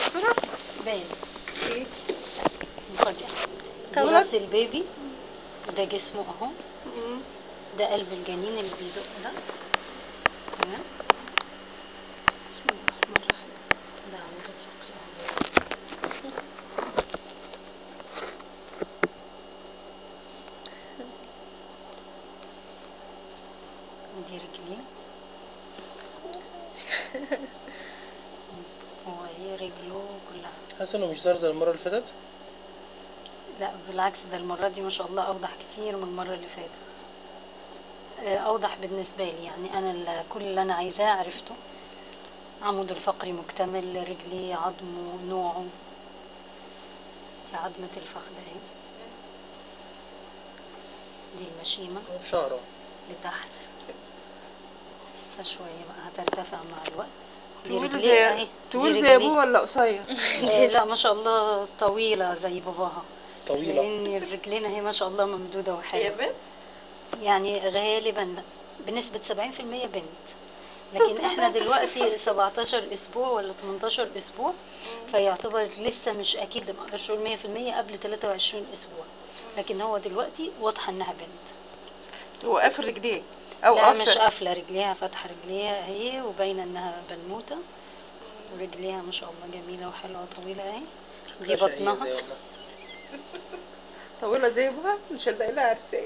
دكتورة؟ باين ايه؟ مفاجأة. دي غلط؟ راس البيبي وده جسمه اهو. مم. ده قلب الجنين اللي بيدق ده. تمام. بسم الله الرحمن الرحيم. ده عمود الفقري اهو. ودي رجليه. وهي رجله كلها. حاسس انه مش زي المرة اللي فاتت؟ لا بالعكس، ده المرة دي ما شاء الله أوضح كتير من المرة اللي فاتت. أوضح بالنسبة لي، يعني أنا كل اللي أنا عايزاه عرفته. عمود الفقري مكتمل، رجليه، عظمه، نوعه. دي عظمة الفخذ اهي. دي المشيمة بشعره لتحت. لسه شوية بقى هترتفع مع الوقت. دي طويل رجليه اهي. طويل زي ابوه ولا قصير؟ لا ما شاء الله طويلة زي باباها. طويلة. لأن الرجلين اهي ما شاء الله ممدودة هي وحلوة. بنت؟ يعني غالبا بنسبة 70% بنت. لكن احنا دلوقتي 17 اسبوع ولا 18 اسبوع، فيعتبر لسه مش اكيد، ما اقدرش اقول 100% قبل 23 اسبوع. لكن هو دلوقتي واضحه انها بنت. هو قافل رجليه او لا مش قافله؟ قافله رجليها، فاتحه رجليها اهي وباينه انها بنوته. ورجليها ما شاء الله جميله وحلوه وطويله اهي. دي بطنها. طويله زي ابوها، مش هنلاقي لها عرسين.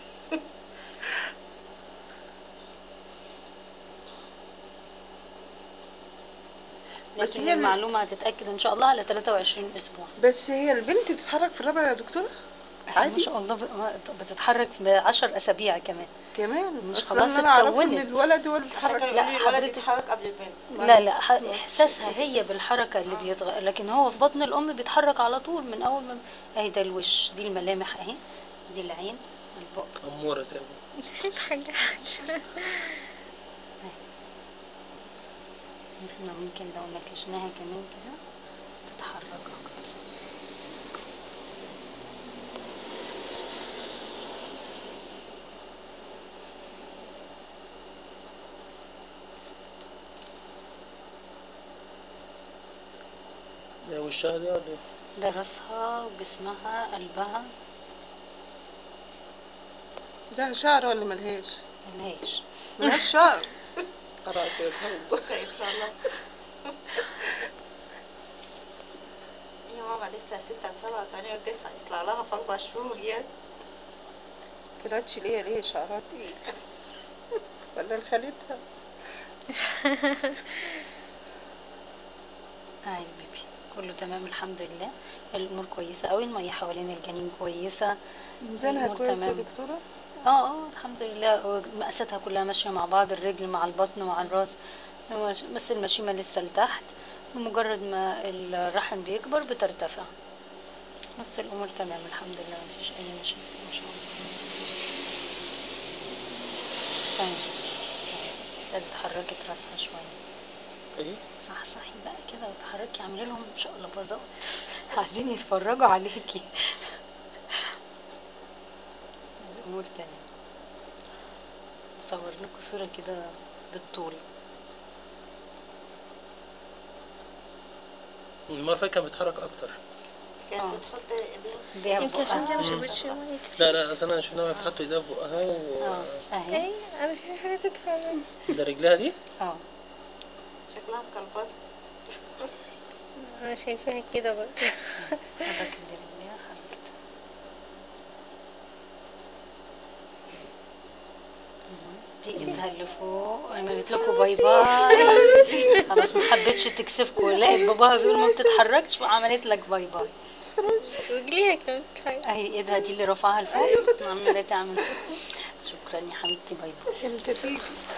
بس لكن هي المعلومه هتتاكد ان شاء الله على 23 اسبوع. بس هي البنت بتتحرك في الرابعه يا دكتوره؟ ما عادي شاء الله بتتحرك في 10 اسابيع كمان. كمان. مش اصلا خلاص انا اعرفه ان اتكونت. الولد هو اللي بيتحرك. لا الولد حضرتك يتحرك قبل البنت. لا احساسها هي بالحركه اللي لكن هو في بطن الام بيتحرك على طول من اول ما اهي. ده الوش، دي الملامح اهي، دي العين، البق. أمورة زي ابوه. انت شايف حاجة؟ احنا ممكن لو نكشناها كمان كده تتحرك اكتر. ده وشها دي ولا ايه؟ ده راسها وجسمها، قلبها. ده شعر ولا ملهاش؟ ملهاش شعر. قرأت الهوب. خلاص يا ماما لسه 6 7 8 9 يطلع لها في 4 شهور يعني. طلعتش ليه شعرات ايه؟ ولا لخالتها؟ هاي بيبي كله تمام الحمد لله. الامور كويسه قوي، الميه حوالين الجنين كويسه. ميزانها الامور كويس يا تمام. دكتوره؟ الحمد لله. مقاساتها كلها ماشيه مع بعض، الرجل مع البطن مع الراس. بس المشيمه لسه لتحت. بمجرد ما الرحم بيكبر بترتفع. بس الامور تمام الحمد لله، مفيش اي مشاكل ما شاء الله. تمام. ابتدت حركت راسها شويه. ايه؟ صحي بقى كده وتحركي، اعملي لهم شقلباظات قاعدين يتفرجوا عليكي. الامور تمام. نصور لكم صوره كده بالطول. المرة اللي فاتت كان بيتحرك أكتر. كانت بتحط ايديها. دي انت عشان بقها. مش وش ميه لا أصل أنا شفناها بتحط ايديها في بقها اهي. اي انا في حاجة تتفهم. ده رجلها دي؟ شكلها مكلبصة. انا شايفاها كده برضه. حركت دي رجليها، حركت. دي ايدها اللي فوق، عملت لكم باي باي. خلاص ما حبيتش تكسفكم، لقيت باباها بيقول ما بتتحركش وعملت لك باي باي. رجليها كانت بتتحرك. اهي ايدها دي اللي رفعها لفوق، عملت تعمل. شكرا يا حبيبتي، باي باي. انت تيجي